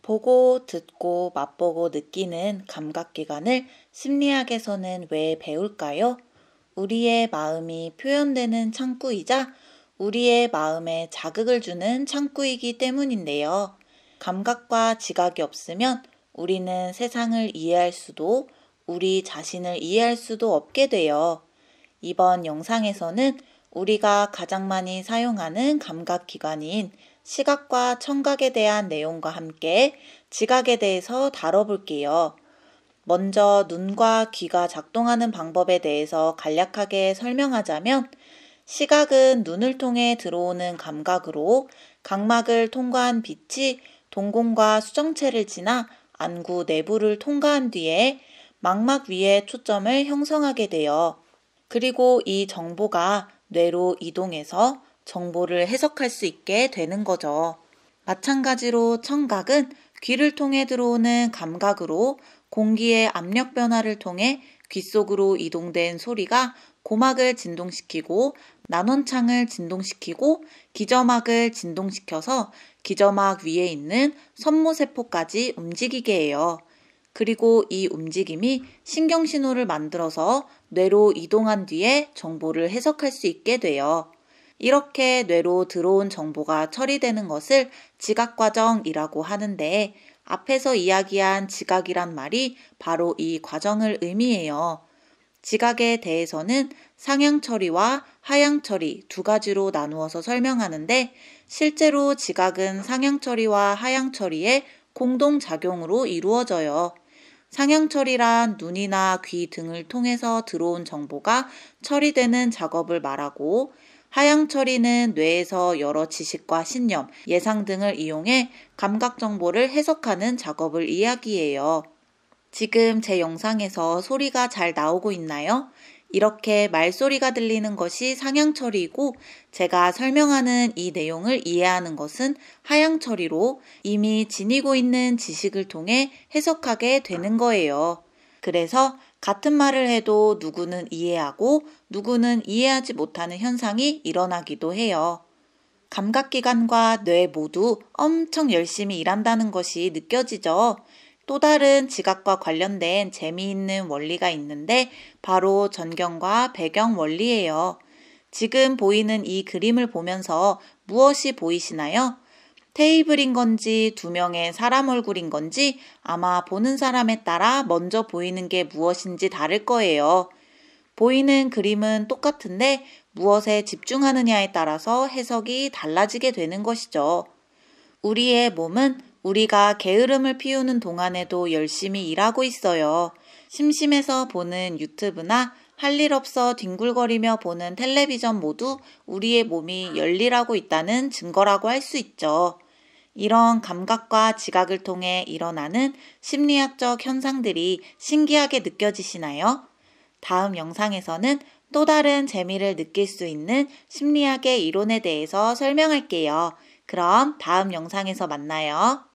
보고, 듣고, 맛보고 느끼는 감각기관을 심리학에서는 왜 배울까요? 우리의 마음이 표현되는 창구이자 우리의 마음에 자극을 주는 창구이기 때문인데요. 감각과 지각이 없으면 우리는 세상을 이해할 수도 우리 자신을 이해할 수도 없게 돼요. 이번 영상에서는 우리가 가장 많이 사용하는 감각기관인 시각과 청각에 대한 내용과 함께 지각에 대해서 다뤄볼게요. 먼저 눈과 귀가 작동하는 방법에 대해서 간략하게 설명하자면 시각은 눈을 통해 들어오는 감각으로 각막을 통과한 빛이 동공과 수정체를 지나 안구 내부를 통과한 뒤에 망막 위에 초점을 형성하게 돼요. 그리고 이 정보가 뇌로 이동해서 정보를 해석할 수 있게 되는 거죠. 마찬가지로 청각은 귀를 통해 들어오는 감각으로 공기의 압력 변화를 통해 귀 속으로 이동된 소리가 고막을 진동시키고 난원창을 진동시키고 기저막을 진동시켜서 기저막 위에 있는 섬모세포까지 움직이게 해요. 그리고 이 움직임이 신경신호를 만들어서 뇌로 이동한 뒤에 정보를 해석할 수 있게 돼요. 이렇게 뇌로 들어온 정보가 처리되는 것을 지각과정이라고 하는데 앞에서 이야기한 지각이란 말이 바로 이 과정을 의미해요. 지각에 대해서는 상향처리와 하향처리 두 가지로 나누어서 설명하는데 실제로 지각은 상향처리와 하향처리의 공동작용으로 이루어져요. 상향처리란 눈이나 귀 등을 통해서 들어온 정보가 처리되는 작업을 말하고 하향처리는 뇌에서 여러 지식과 신념, 예상 등을 이용해 감각 정보를 해석하는 작업을 이야기해요. 지금 제 영상에서 소리가 잘 나오고 있나요? 이렇게 말소리가 들리는 것이 상향처리이고 제가 설명하는 이 내용을 이해하는 것은 하향처리로 이미 지니고 있는 지식을 통해 해석하게 되는 거예요. 그래서 같은 말을 해도 누구는 이해하고 누구는 이해하지 못하는 현상이 일어나기도 해요. 감각기관과 뇌 모두 엄청 열심히 일한다는 것이 느껴지죠? 또 다른 지각과 관련된 재미있는 원리가 있는데 바로 전경과 배경 원리예요. 지금 보이는 이 그림을 보면서 무엇이 보이시나요? 테이블인 건지 두 명의 사람 얼굴인 건지 아마 보는 사람에 따라 먼저 보이는 게 무엇인지 다를 거예요. 보이는 그림은 똑같은데 무엇에 집중하느냐에 따라서 해석이 달라지게 되는 것이죠. 우리의 몸은 우리가 게으름을 피우는 동안에도 열심히 일하고 있어요. 심심해서 보는 유튜브나 할 일 없어 뒹굴거리며 보는 텔레비전 모두 우리의 몸이 열일하고 있다는 증거라고 할 수 있죠. 이런 감각과 지각을 통해 일어나는 심리학적 현상들이 신기하게 느껴지시나요? 다음 영상에서는 또 다른 재미를 느낄 수 있는 심리학의 이론에 대해서 설명할게요. 그럼 다음 영상에서 만나요.